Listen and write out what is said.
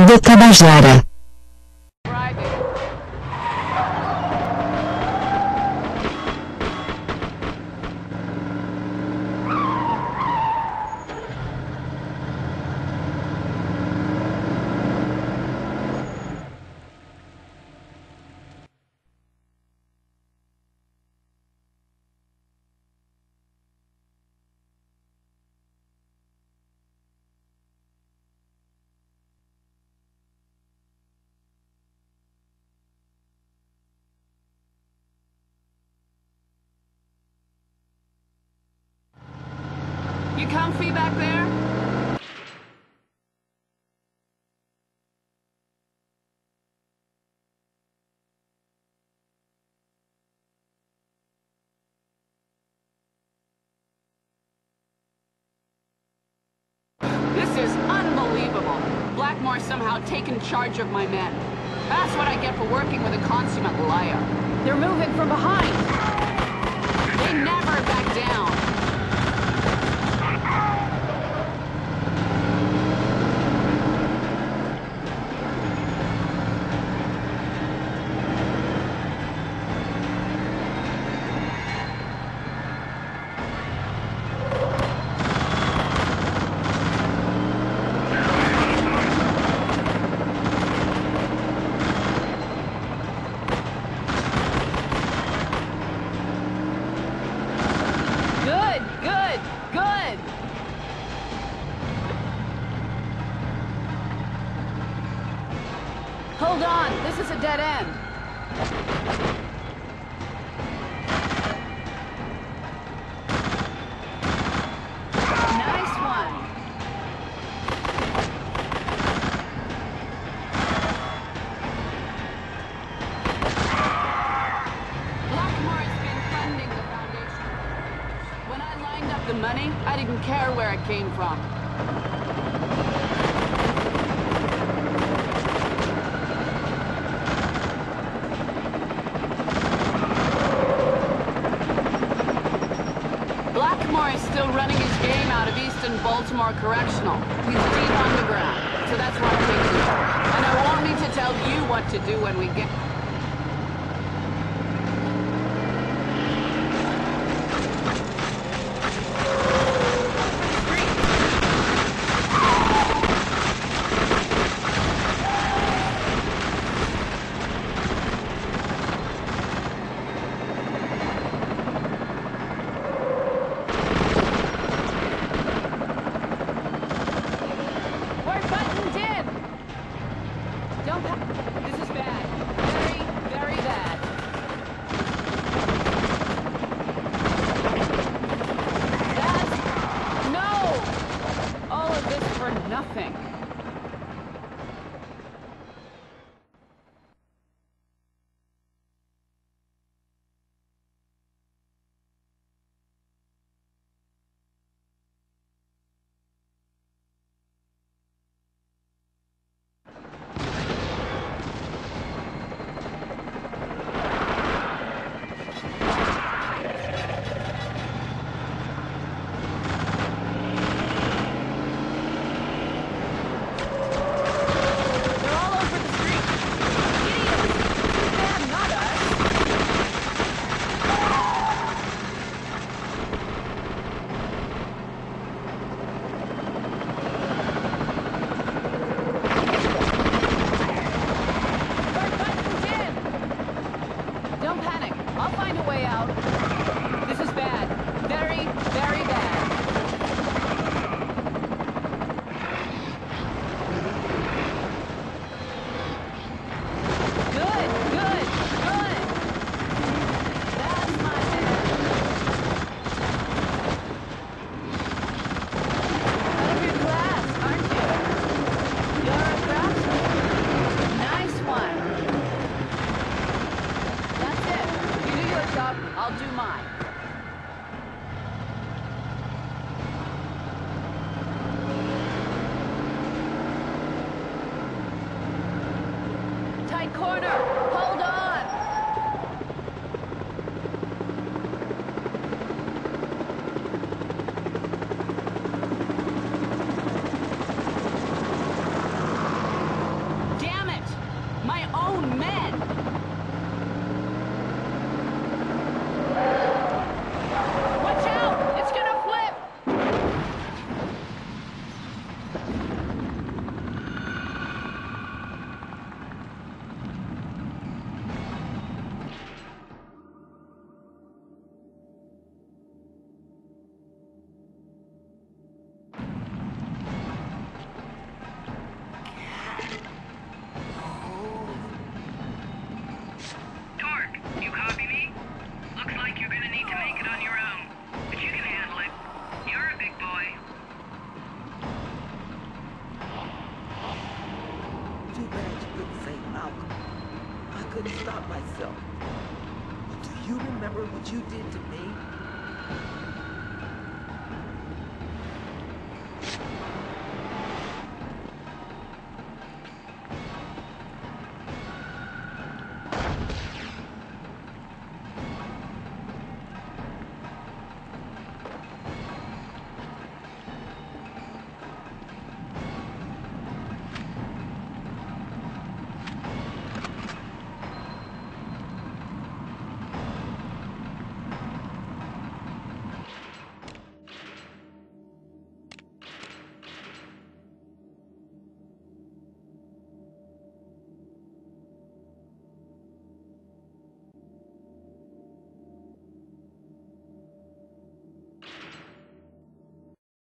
de Tabajara. You comfy back there? This is unbelievable. Blackmore's somehow taken charge of my men. That's what I get for working with a consummate liar. They're moving from behind. They never back down. Hold on, this is a dead end. Nice one. Blackmore has been funding the foundation. When I lined up the money, I didn't care where it came from. Blackmore is still running his game out of Easton Baltimore Correctional. He's deep underground, so that's where I'm taking you. And I won't need to tell you what to do when we get... This is bad. Very, very bad. That's... No! All of this for nothing. Don't panic. I'll find a way out. This is bad. Very, very bad. Good, good, good. That's my man. Out of your class, aren't you? You're a craftsman. Nice one. That's it. You do your job, I'll do mine. Tight corner. Hold on. Malcolm. I couldn't stop myself. Do you remember what you did to me?